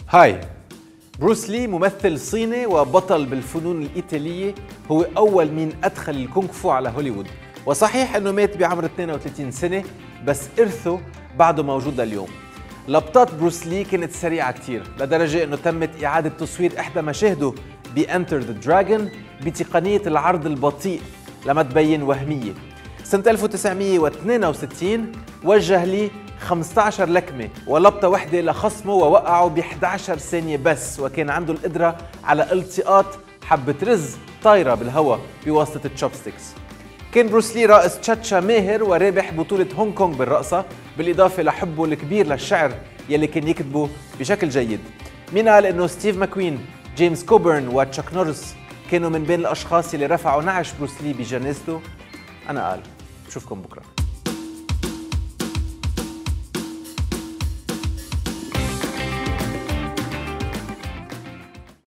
هاي، بروس لي ممثل صيني وبطل بالفنون الإيطالية. هو أول مين أدخل الكونغ فو على هوليوود، وصحيح أنه مات بعمر 32 سنة بس إرثه بعده موجود لليوم. لبطات بروس لي كانت سريعة كتير لدرجة أنه تمت إعادة تصوير إحدى مشاهده بأنتر ذا دراجون بتقنية العرض البطيء لما تبين وهمية. سنة 1962 وجه لي 15 لكمة ولبطة وحدة لخصمه ووقعه ب 11 ثانية بس، وكان عنده القدرة على التقاط حبة رز طايرة بالهواء بواسطة التشوبستيكس. كان بروس لي رائس تشاتشا ماهر ورابح بطولة هونغ كونغ بالرقصة، بالإضافة لحبه الكبير للشعر يلي كان يكتبه بشكل جيد. مين قال إنه ستيف ماكوين، جيمس كوبرن وتشاك نورس كانوا من بين الأشخاص يلي رفعوا نعش بروس لي بجنازته؟ أنا قال. بشوفكم بكرة.